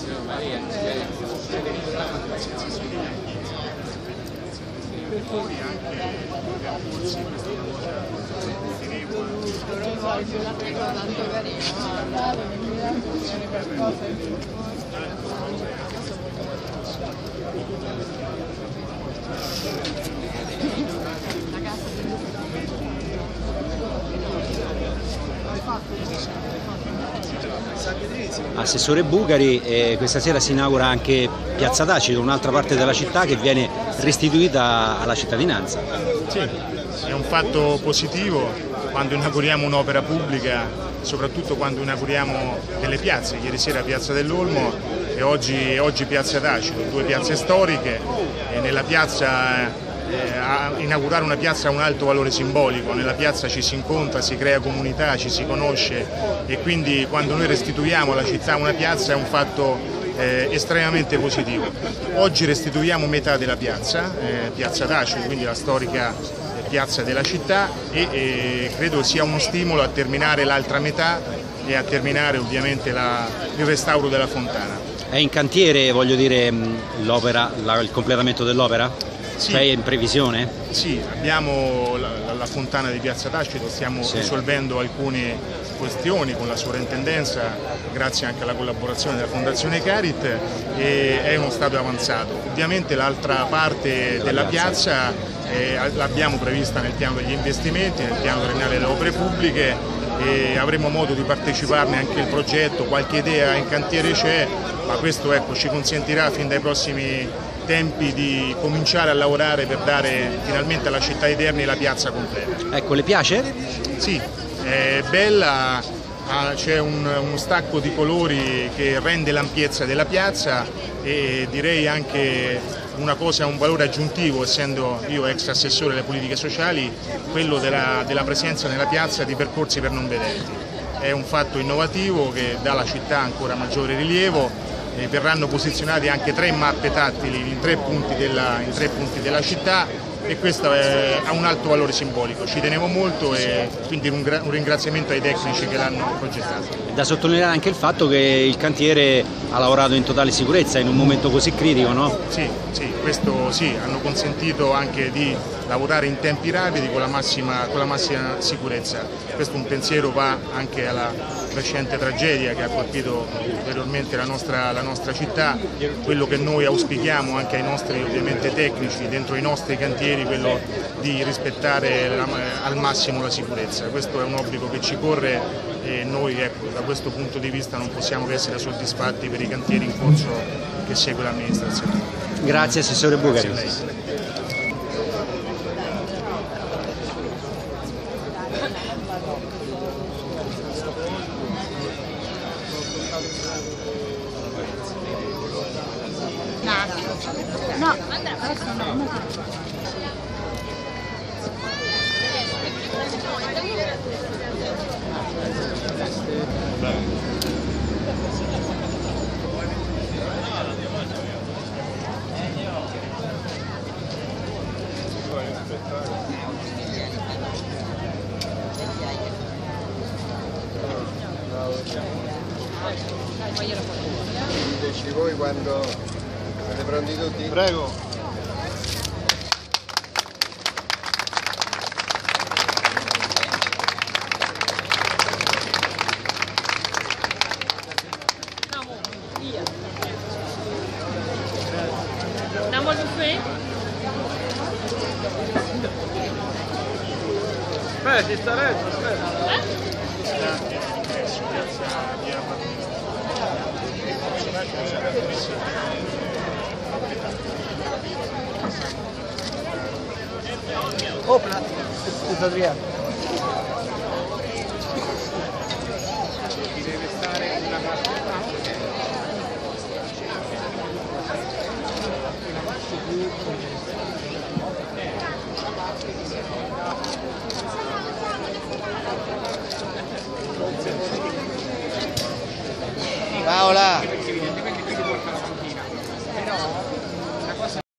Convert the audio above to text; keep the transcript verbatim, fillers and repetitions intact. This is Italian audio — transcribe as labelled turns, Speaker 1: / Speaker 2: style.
Speaker 1: Assessore Bugari, eh, questa sera si inaugura anche Piazza Tacito, un'altra parte della città che viene restituita alla cittadinanza.
Speaker 2: Sì, è un fatto positivo quando inauguriamo un'opera pubblica, soprattutto quando inauguriamo delle piazze. Ieri sera Piazza dell'Olmo e oggi, oggi Piazza Tacito, due piazze storiche, e nella piazza Eh, inaugurare una piazza ha un alto valore simbolico. Nella piazza ci si incontra, si crea comunità, ci si conosce, e quindi quando noi restituiamo alla città una piazza è un fatto eh, estremamente positivo. Oggi restituiamo metà della piazza, eh, Piazza Tacito, quindi la storica piazza della città, e eh, credo sia uno stimolo a terminare l'altra metà e a terminare ovviamente la, il restauro della fontana.
Speaker 1: È in cantiere, voglio dire, l'opera, il completamento dell'opera?
Speaker 2: Sì.
Speaker 1: Sei in previsione?
Speaker 2: Sì, abbiamo la, la fontana di Piazza Tacito, stiamo sì. risolvendo alcune questioni con la sovrintendenza, grazie anche alla collaborazione della Fondazione Carit, e è uno stato avanzato. Ovviamente l'altra parte la della piazza, piazza eh, l'abbiamo prevista nel piano degli investimenti, nel piano triennale delle opere pubbliche, e avremo modo di parteciparne anche il progetto, qualche idea in cantiere c'è, ma questo ecco, ci consentirà fin dai prossimi tempi di cominciare a lavorare per dare finalmente alla città di Terni la piazza completa.
Speaker 1: Ecco, le piace?
Speaker 2: Sì, è bella, c'è un, uno stacco di colori che rende l'ampiezza della piazza, e direi anche una cosa, un valore aggiuntivo, essendo io ex assessore alle politiche sociali, quello della, della presenza nella piazza di percorsi per non vedenti. È un fatto innovativo che dà alla città ancora maggiore rilievo. E verranno posizionate anche tre mappe tattili in tre punti della, in tre punti della città, e questo è, ha un alto valore simbolico. Ci tenevo molto, e quindi un, un ringraziamento ai tecnici che l'hanno progettato.
Speaker 1: Da sottolineare anche il fatto che il cantiere ha lavorato in totale sicurezza in un momento così critico, no?
Speaker 2: Sì, sì, questo sì, hanno consentito anche di lavorare in tempi rapidi con la massima, con la massima sicurezza. Questo un pensiero va anche alla recente tragedia che ha colpito ulteriormente la nostra, la nostra città. Quello che noi auspichiamo anche ai nostri ovviamente tecnici dentro i nostri cantieri, quello di rispettare la, al massimo la sicurezza. Questo è un obbligo che ci corre, e noi ecco, da questo punto di vista non possiamo che essere soddisfatti per i cantieri in corso che segue l'amministrazione.
Speaker 1: Grazie Assessore Bugari.
Speaker 2: Grazie.
Speaker 3: No, adesso no, no.
Speaker 4: Diteci voi quando siete pronti tutti?
Speaker 2: Prego.
Speaker 3: Andiamo al buffet?
Speaker 5: Aspetta, ci sta retto, aspetta.
Speaker 3: Eh?
Speaker 5: Opla, sta via.